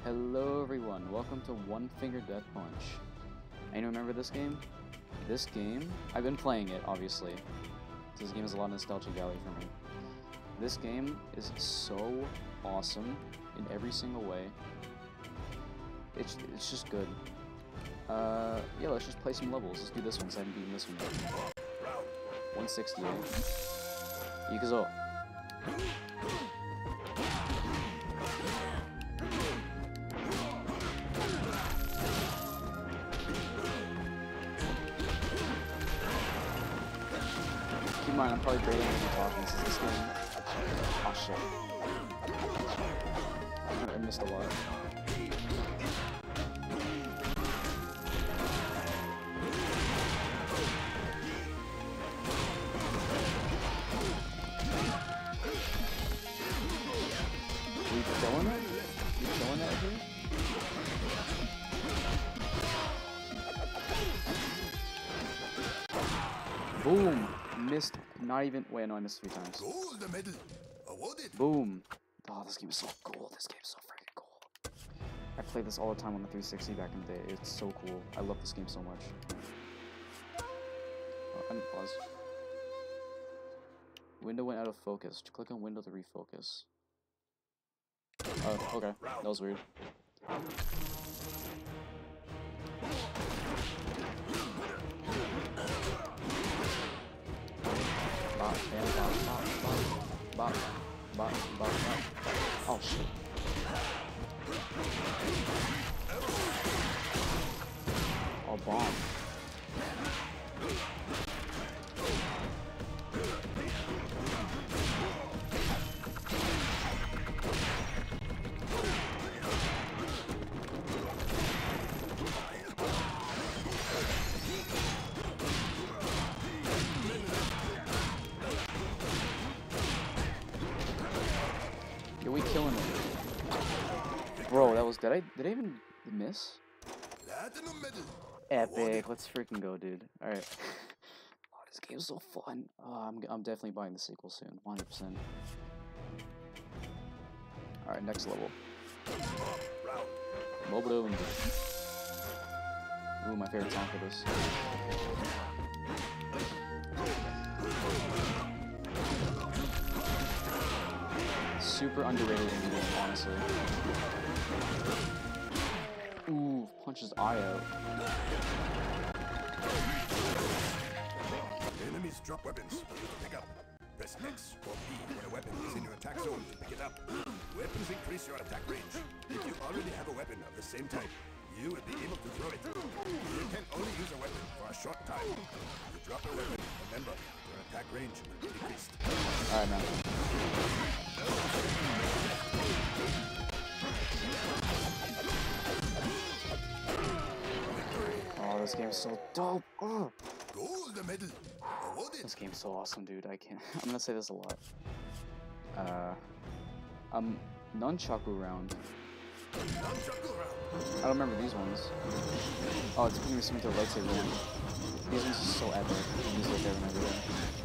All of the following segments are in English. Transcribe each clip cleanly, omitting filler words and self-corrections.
Hello everyone, welcome to One Finger Death Punch. Anyone remember this game? This game, I've been playing it, obviously. This game has a lot of nostalgia value for me. This game is so awesome in every single way. It's just good. Yeah, let's just play some levels. Let's do this one, so I haven't beaten this one yet. 168. Ikuzo. Keep in mind, I'm probably barely going to be talking since this game. Oh shit. I missed a lot. We killing it? We killing it here? Boom! Missed, not even, wait, no, I missed 3 times. Gold medal awarded. Boom! Oh, this game is so cool. This game is so freaking cool. I played this all the time on the 360 back in the day. It's so cool. I love this game so much. Oh, I didn't pause. Window went out of focus. Click on window to refocus. Oh, okay. That was weird. Oh shit. Oh, bomb. Yeah, we killing it. Bro, that was, did I even miss? Platinum medal. Epic, let's freaking go, dude. Alright. Oh, this game's so fun. Oh, I'm definitely buying the sequel soon, 100%. Alright, next level. Mobile. Ooh, my favorite song for this. Super underrated in the game, honestly. Ooh, punches eye out. Enemies drop weapons for you to pick up. Press X or B when a weapon is in your attack zone to pick it up. Weapons increase your attack range. If you already have a weapon of the same type, you will be able to throw it. You can only use a weapon for a short time. You drop a weapon, remember, your attack range will be decreased. Alright, man. Oh, this game's so dope. Oh. Gold medal awarded. This game's so awesome, dude. I can't. I'm gonna say this a lot. Nunchaku round. Nunchaku round. I don't remember these ones. Oh, it's putting me similar to a lightsaber one. These ones are so epic. I use it every day.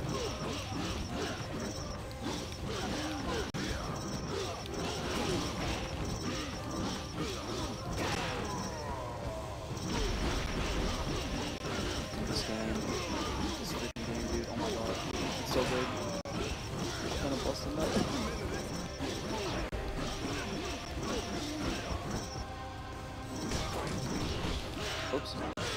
This game, this freaking game, dude. Oh my god, it's so good. I'm gonna bust a nut. Oops.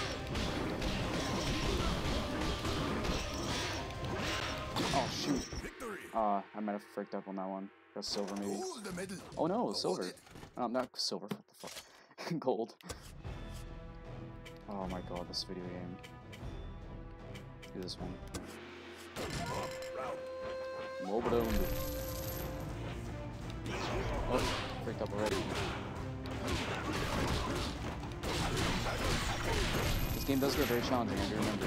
Oh shoot. Victory. I might have fricked up on that one. Got silver maybe. Gold medal. Oh no, silver. awarded. Not silver. What the fuck? Gold. Oh my god, this video game. Do this one. Mobile. Oh, fricked up already. This game does get very challenging, I do remember.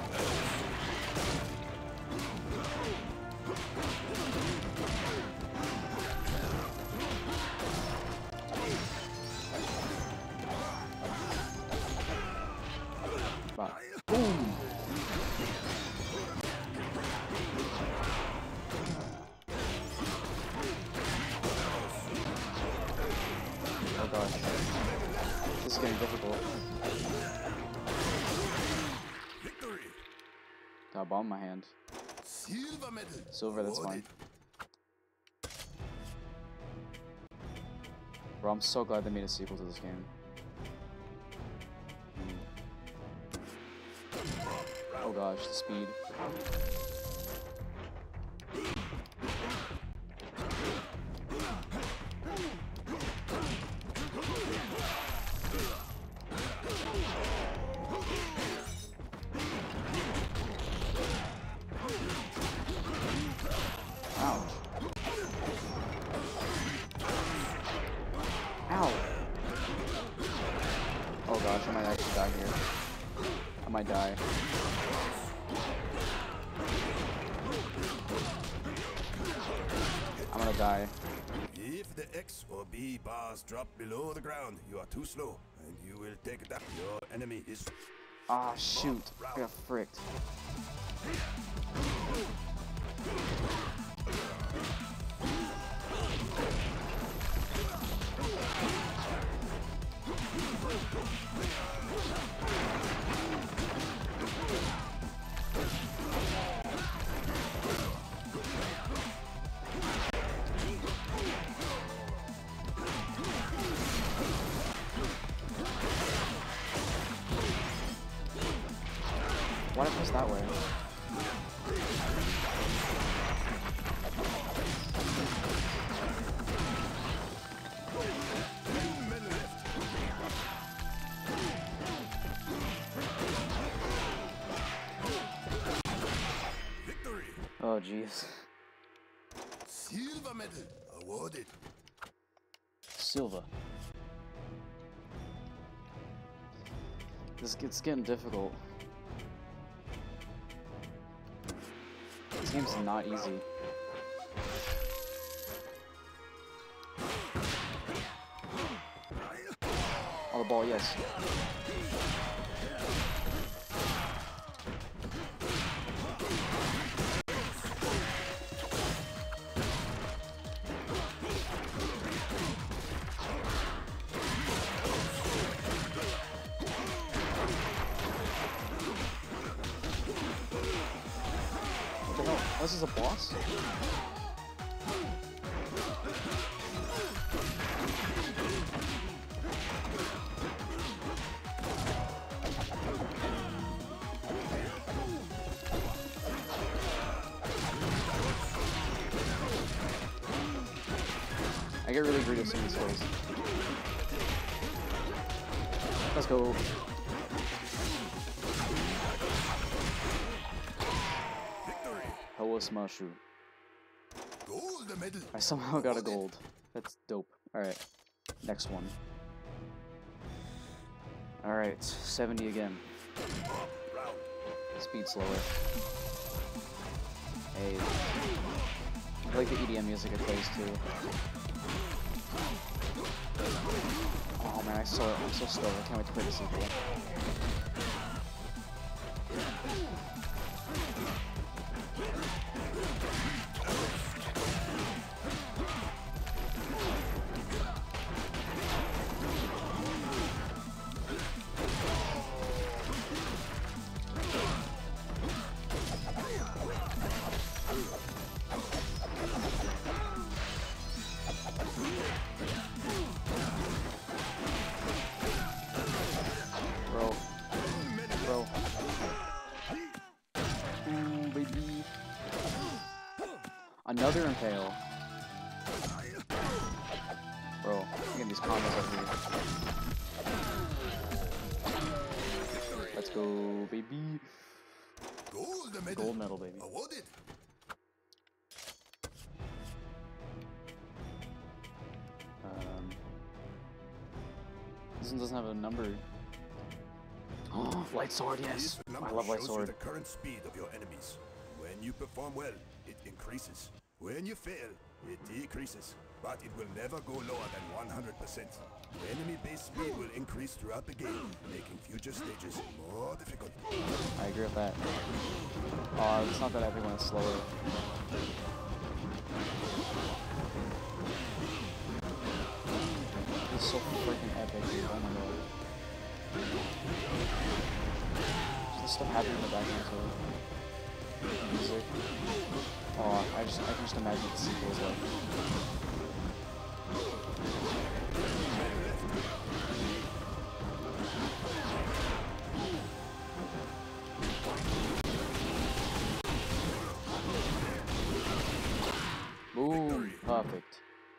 Boom! gosh. This is getting difficult. Victory! Got a bomb in my hand. Silver medal. Silver, that's fine. Bro, I'm so glad they made a sequel to this game. Oh gosh, the speed. Ouch. Ow! Oh gosh, I might actually die here. I might die. I'm gonna die. If the X or B bars drop below the ground, you are too slow, and you will take it up. Your enemy is... Ah, shoot. I got fricked. Why did I press that way? Victory! Oh jeez. Silver medal awarded. Silva. It's getting difficult. This game's not easy. Oh, the ball, yes. What the hell? This is a boss? I get really greedy with some of these skills. Let's go. Victory! Hello, Smashu. Gold medal. I somehow got a gold. That's dope. Alright, next one. Alright, 70 again. Round. Speed slower. Hey. I like the EDM music it plays too. Oh man, I'm so stoked. I can't wait to play the sequel. Bro. Ooh, baby. Another impale. Bro, I'm getting these combos up here. Let's go, baby. Gold medal. Gold medal, baby. Awarded. This one doesn't have a number. Oh, light sword, yes. This number I love light shows sword. you the current speed of your enemies. When you perform well, it increases. When you fail, it decreases. But it will never go lower than 100%. Enemy base speed will increase throughout the game, making future stages more difficult. I agree with that. It's not that everyone is slower. It's so freaking epic, dude. Oh my god. This stuff happening in the background too. Music. Oh, I can just imagine what the sequel is like. Boom! Perfect.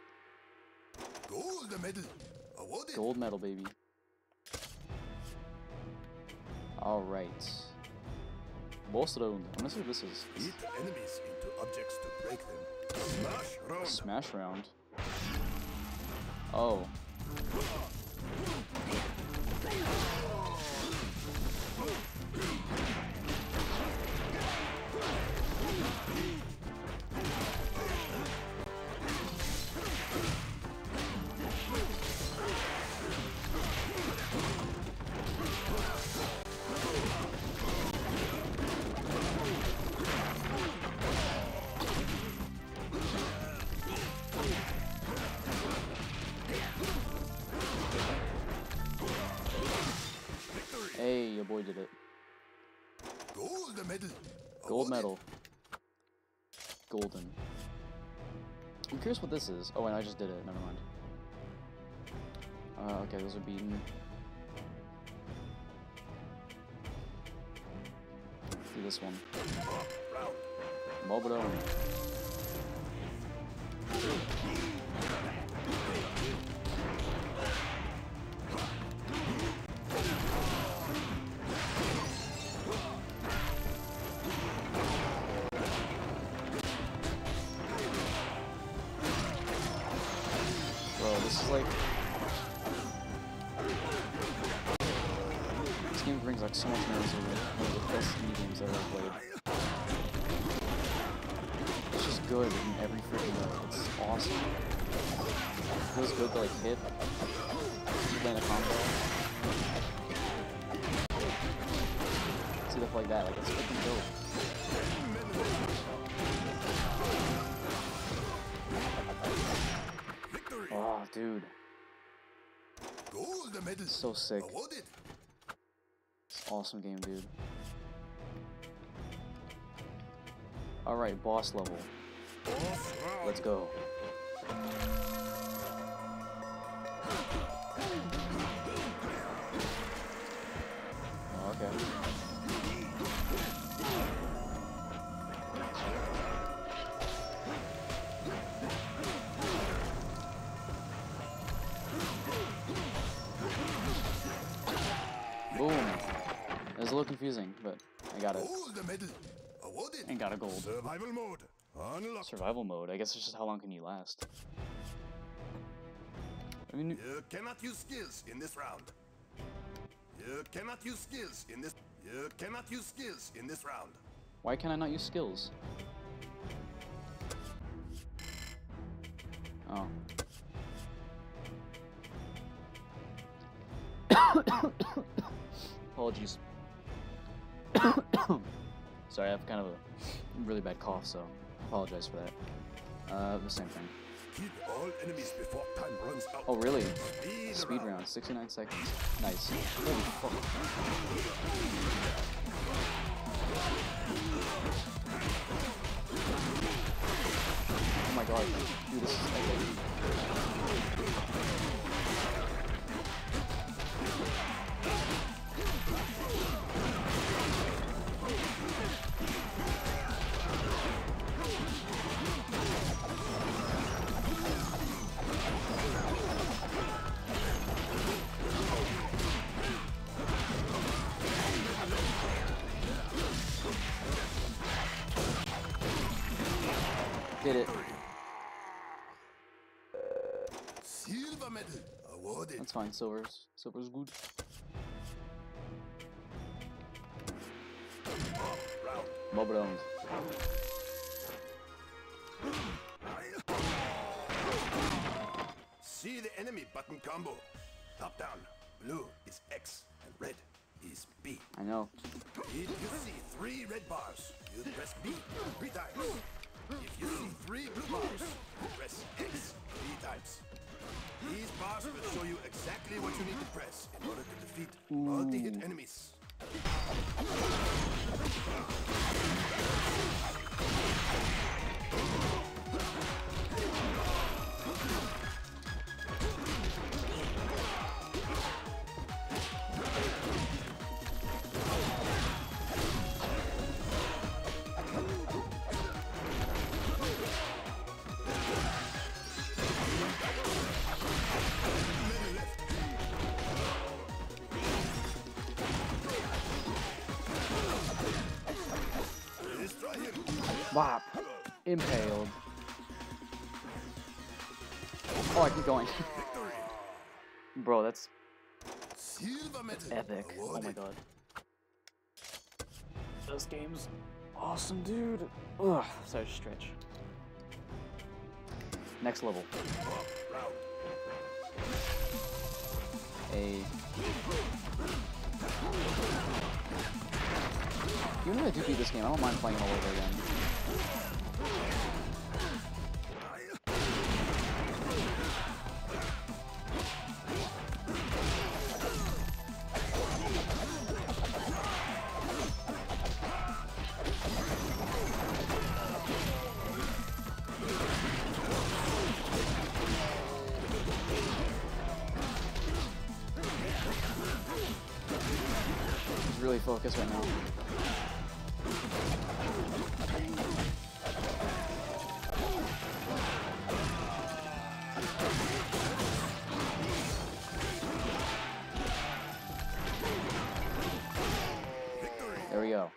Gold medal awarded. Gold medal, baby. Alright. Boss round. I'm gonna see what this is. Beat enemies into objects to break them. Smash round. Smash round. Oh. Hey, your boy did it. Gold medal. Gold awarded. medal. Golden. I'm curious what this is. Oh, and I just did it. Never mind. Okay, those are beaten. Do this one. Round. Mobidone. Bro, this is like... This game brings like so much memories of it. One of the best indie games I've ever played. It's just good in every freaking way. It's awesome. It feels good to like hit. You land a combo. Stuff like that. Like, it's freaking dope. Victory. Oh, dude. Gold medal. So sick. awarded. It's an awesome game, dude. Alright, boss level. Boss round. Let's go. Oh, okay. Boom. It was a little confusing, but I got it. Gold medal. awarded. And got a gold. Survival mode. Unlocked. Survival mode. I guess it's just how long can you last. I mean, You cannot use skills in this round. You cannot use skills in this. You cannot use skills in this round. why can I not use skills? Oh. Apologies. Sorry, I have kind of a really bad cough, so apologize for that. The same thing. Kill all enemies before time runs out. Oh, really? Speed Speed round. round, 69 seconds. Nice. Holy fuck. Oh my god. Dude, this is epic. Did it. Silver medal. awarded. That's fine, silver's good. Round. Mobidone. See the enemy button combo. Top down. Blue is X and red is B. I know. If you see 3 red bars, you press B 3 times. If you see 3 blue bars, you press X 3 times. These bars will show you exactly what you need to press in order to defeat multi-hit enemies. Whop. Impaled. Oh, I keep going. Bro, that's Silver medal epic. Oh my awarded. god. This game's awesome, dude. Ugh, sorry, stretch. Next level. Round. Even if I do beat this game, I don't mind playing all over again. He's really focused right now. There we go.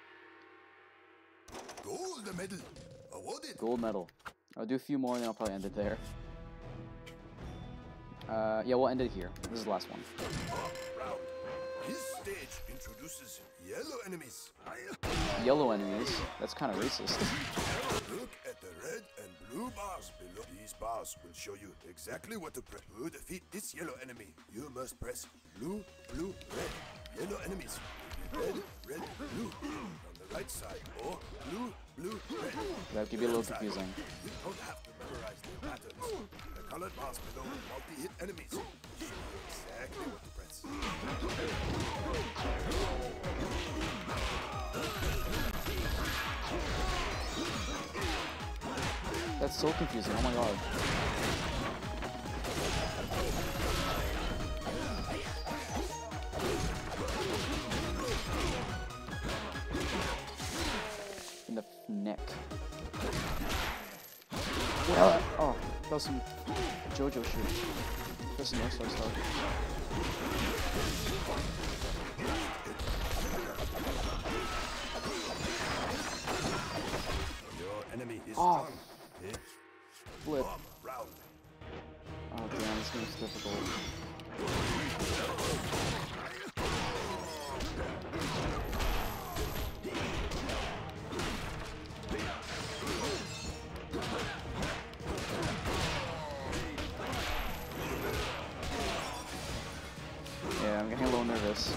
Gold medal awarded. Gold medal. I'll do a few more and then I'll probably end it there. Yeah, we'll end it here. This is the last one. Round. This stage introduces yellow enemies. Yellow enemies? That's kind of racist. Look at the red and blue bars below. These bars will show you exactly what to press. To defeat this yellow enemy, you must press blue, blue, red. Yellow enemies will be red, red, blue on the right side, or blue, blue, red. That could be a little confusing. You don't have to memorize their patterns. The colored bars below multi-hit enemies will show you exactly what to press. That's so confusing. Oh my god. In the neck. Yeah. Oh, that was some JoJo shit. That's some Northstar stuff. Your enemy is Oh. strong. Hit. Flip. Bomb round. Oh damn, this game's difficult. Yeah, I'm getting a little nervous.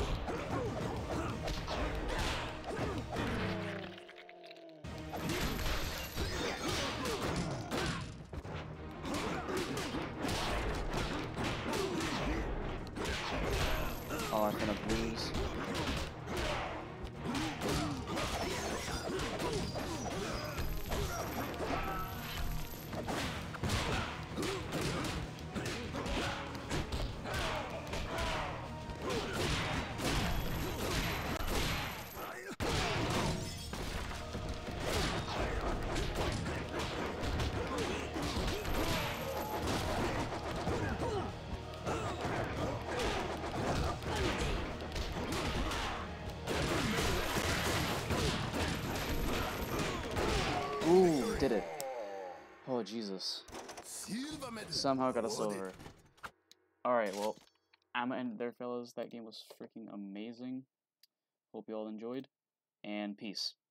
Oh, I'm gonna lose. Ooh, did it. Oh, Jesus. Silver medal Somehow got us awarded. over. Alright, well, I'm gonna end it there, fellas. That game was freaking amazing. Hope you all enjoyed, and peace.